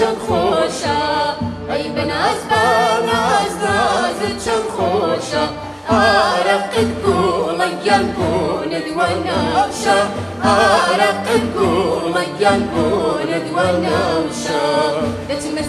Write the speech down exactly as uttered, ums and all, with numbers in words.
چەند خۆشە ئەی بەناز بەناز نازت چەند خۆشە ئارەقت گوڵەگیان بوونت وەنەوشە ئارەقت گوڵەگیان بوونت وەنەوشە